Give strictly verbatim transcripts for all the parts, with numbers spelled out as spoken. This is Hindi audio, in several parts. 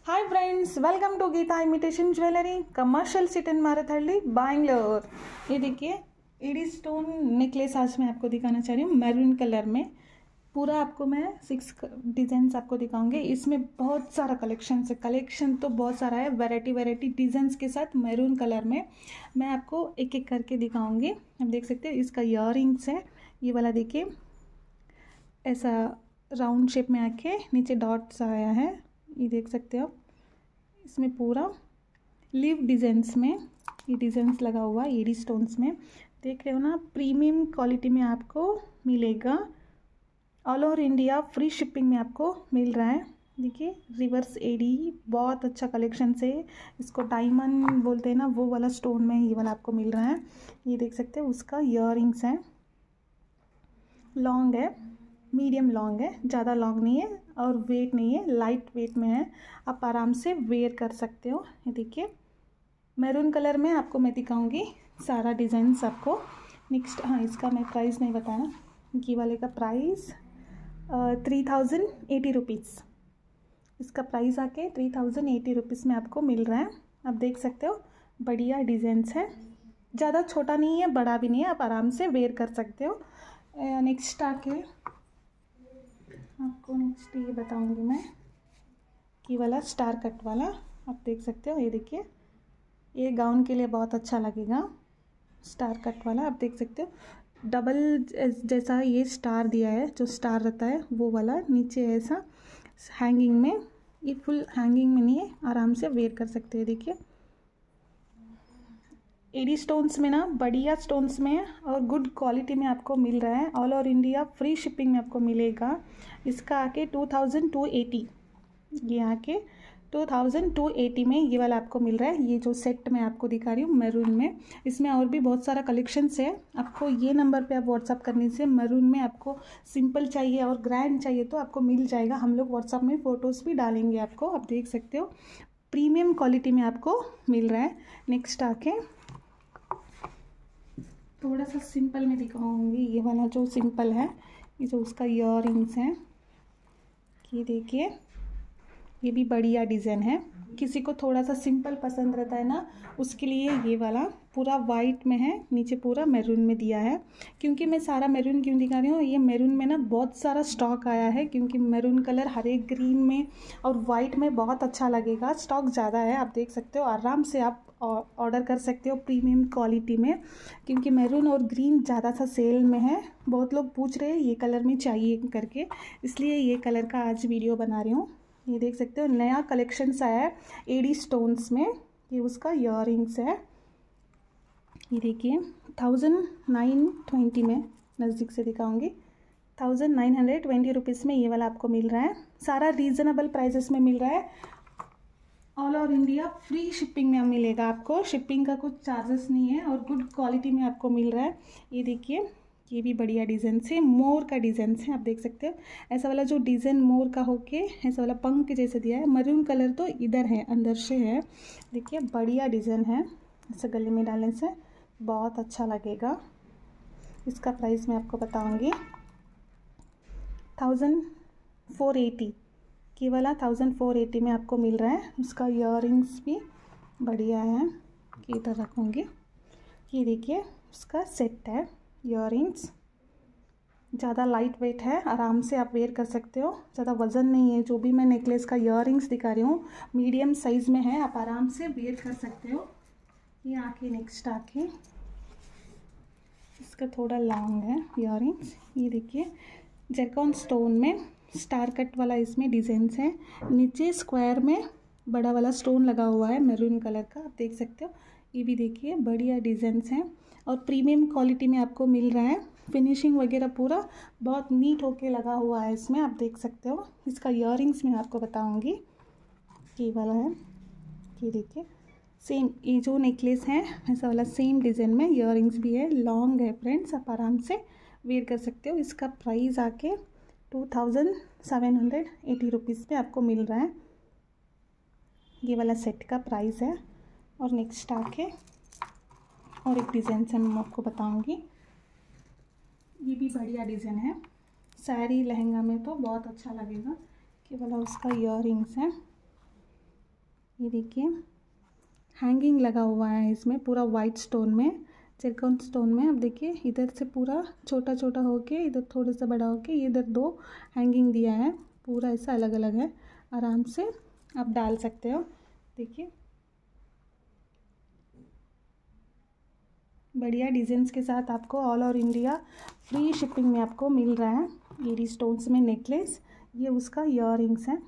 Hi friends, welcome to Geeta imitation jewellery, commercial sit in Marathahalli, Bangalore. ये देखिए एडी स्टोन नेकलेस आज मैं आपको दिखाना चाह रही हूँ मैरून कलर में। पूरा आपको मैं सिक्स डिजाइंस आपको दिखाऊंगी। इसमें बहुत सारा कलेक्शन है, कलेक्शन तो बहुत सारा है, वैरायटी वैरायटी डिजाइंस के साथ मैरून कलर में मैं आपको एक एक करके दिखाऊंगी। आप देख सकते हैं इसका ईयररिंग्स है, ये वाला देखिए ऐसा राउंड शेप में आके नीचे डॉट्स आया है, ये देख सकते हो आप। इसमें पूरा लीव डिजाइंस में ये डिजाइंस लगा हुआ है, एडी स्टोन्स में देख रहे हो ना। प्रीमियम क्वालिटी में आपको मिलेगा, all over India free shipping में आपको मिल रहा है। देखिए रिवर्स एडी, बहुत अच्छा कलेक्शन से, इसको डायमंड बोलते हैं ना, वो वाला स्टोन में ये वाला आपको मिल रहा है। ये देख सकते हो उसका ईयररिंग्स है, लॉन्ग है, मीडियम लॉन्ग है, ज़्यादा लॉन्ग नहीं है और वेट नहीं है, लाइट वेट में है, आप आराम से वेयर कर सकते हो। ये देखिए मैरून कलर में आपको मैं दिखाऊंगी सारा डिज़ाइंस आपको। नेक्स्ट हाँ, इसका मैं प्राइस नहीं बताया, ये वाले का price three thousand eighty rupees, इसका प्राइस आके थ्री थाउजेंड एटी रुपीज़ में आपको मिल रहा है। आप देख सकते हो बढ़िया डिज़ाइंस है, ज़्यादा छोटा नहीं है बड़ा भी नहीं है, आप आराम से वेयर कर सकते हो। नेक्स्ट आके आपको नेक्स्ट ये बताऊंगी मैं, ये वाला स्टार कट वाला आप देख सकते हो। ये देखिए ये गाउन के लिए बहुत अच्छा लगेगा, स्टार कट वाला आप देख सकते हो। डबल जैसा ये स्टार दिया है, जो स्टार रहता है वो वाला, नीचे ऐसा हैंगिंग में, ये फुल हैंगिंग में नहीं है, आराम से वेयर कर सकते हैं। देखिए एडी स्टोन्स में ना, बढ़िया स्टोन्स में और गुड क्वालिटी में आपको मिल रहा है, all over India free shipping में आपको मिलेगा। इसका आके टू थाउजेंड टू एटी, ये आके टू थाउजेंड टू एटी में ये वाला आपको मिल रहा है। ये जो सेट मैं आपको दिखा रही हूँ मैरून में, इसमें और भी बहुत सारा कलेक्शंस है। आपको ये नंबर पे आप व्हाट्सअप करने से, मैरून में आपको सिंपल चाहिए और ग्रैंड चाहिए तो आपको मिल जाएगा। हम लोग व्हाट्सअप में फ़ोटोज़ भी डालेंगे आपको, आप देख सकते हो प्रीमियम क्वालिटी में आपको मिल रहा है। नेक्स्ट आके थोड़ा सा सिंपल में दिखाऊंगी, ये वाला जो सिंपल है, ये जो उसका ईयररिंग्स है, ये देखिए ये भी बढ़िया डिज़ाइन है। किसी को थोड़ा सा सिंपल पसंद रहता है ना, उसके लिए ये वाला पूरा वाइट में है, नीचे पूरा मैरून में दिया है। क्योंकि मैं सारा मैरून क्यों दिखा रही हूँ, ये मैरून में ना बहुत सारा स्टॉक आया है, क्योंकि मैरून कलर हर एक ग्रीन में और वाइट में बहुत अच्छा लगेगा, स्टॉक ज़्यादा है। आप देख सकते हो आराम से आप ऑर्डर कर सकते हो प्रीमियम क्वालिटी में, क्योंकि मैरून और ग्रीन ज़्यादा सा सेल में है। बहुत लोग पूछ रहे हैं ये कलर में चाहिए करके, इसलिए ये कलर का आज वीडियो बना रही हूँ। ये देख सकते हो नया कलेक्शंस आया है एडी स्टोन्स में, ये उसका ईयररिंग्स है। ये देखिए थाउजेंड नाइन ट्वेंटी में, नज़दीक से दिखाऊंगी, thousand nine hundred twenty rupees में ये वाला आपको मिल रहा है। सारा रीज़नेबल प्राइजेस में मिल रहा है, all over India free shipping में मिलेगा आपको, शिपिंग का कुछ चार्जेस नहीं है और गुड क्वालिटी में आपको मिल रहा है। ये देखिए ये भी बढ़िया डिज़ाइन से, मोर का डिज़ाइन है, आप देख सकते हो ऐसा वाला जो डिज़ाइन मोर का होके ऐसा वाला पंख जैसे दिया है। मरून कलर तो इधर है, अंदर से है, देखिए बढ़िया डिज़ाइन है, ऐसे गले में डालने से बहुत अच्छा लगेगा। इसका प्राइस मैं आपको बताऊंगी थाउजेंड फोर एटी, ये वाला थाउजेंड फोर एटी में आपको मिल रहा है। उसका ईयररिंग्स भी बढ़िया है, ये इधर रखूँगी। ये देखिए उसका सेट है ईयररिंग्स, ज़्यादा लाइट वेट है, आराम से आप वेयर कर सकते हो, ज़्यादा वज़न नहीं है। जो भी मैं नेकलेस का ईयररिंग्स दिखा रही हूँ मीडियम साइज़ में है, आप आराम से वेयर कर सकते हो। ये आके नेक्स्ट आके इसका थोड़ा लॉन्ग है ईयररिंग्स, ये देखिए जरकॉन स्टोन में स्टार कट वाला इसमें डिज़ाइंस है, नीचे स्क्वायर में बड़ा वाला स्टोन लगा हुआ है मैरून कलर का, आप देख सकते हो। ये भी देखिए बढ़िया डिज़ाइंस हैं और प्रीमियम क्वालिटी में आपको मिल रहा है। फिनिशिंग वगैरह पूरा बहुत नीट होके लगा हुआ है इसमें, आप देख सकते हो। इसका ईयररिंग्स मैं आपको बताऊंगी, ये वाला है, ये देखिए सेम ये जो नेकलेस है ऐसा वाला सेम डिज़ाइन में ईयररिंग्स भी है, लॉन्ग है फ्रेंड्स, आप आराम से वेयर कर सकते हो। इसका प्राइस आके two thousand seven hundred eighty rupees पे आपको मिल रहा है, ये वाला सेट का प्राइस है। और नेक्स्ट आके और एक डिज़ाइन से मैं आपको बताऊंगी, ये भी बढ़िया डिज़ाइन है, साड़ी लहंगा में तो बहुत अच्छा लगेगा। ये वाला उसका ईयररिंग्स है, ये देखिए हैंगिंग लगा हुआ है इसमें पूरा वाइट स्टोन में, जरकॉन स्टोन में। अब देखिए इधर से पूरा छोटा छोटा होके इधर थोड़ा सा बड़ा होके इधर दो हैंगिंग दिया है, पूरा ऐसा अलग अलग है। आराम से आप डाल सकते हो। देखिए बढ़िया डिज़ाइंस के साथ आपको all over India free shipping में आपको मिल रहा है। एडी स्टोन्स में नेकलेस, ये उसका ईयररिंग्स है।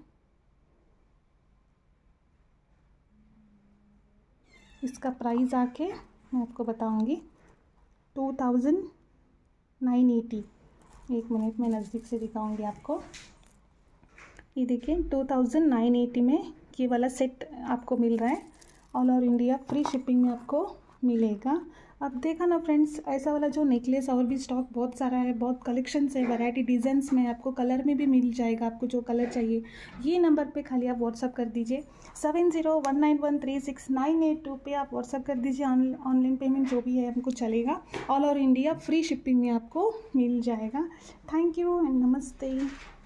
इसका प्राइस आके मैं आपको बताऊंगी टू थाउजेंड नाइन एटी। एक मिनट में नज़दीक से दिखाऊंगी आपको। ये देखिए टू थाउजेंड नाइन एटी में ये वाला सेट आपको मिल रहा है। All over India free shipping में आपको मिलेगा। अब देखा ना फ्रेंड्स, ऐसा वाला जो नेकलेस और भी स्टॉक बहुत सारा है, बहुत कलेक्शन है, वैरायटी डिज़ाइंस में आपको कलर में भी मिल जाएगा। आपको जो कलर चाहिए ये नंबर पे खाली आप व्हाट्सअप कर दीजिए, seven zero one nine one three six nine eight two पे आप व्हाट्सअप कर दीजिए। ऑनलाइन पेमेंट जो भी है हमको चलेगा। All over India free shipping में आपको मिल जाएगा। थैंक यू एंड नमस्ते।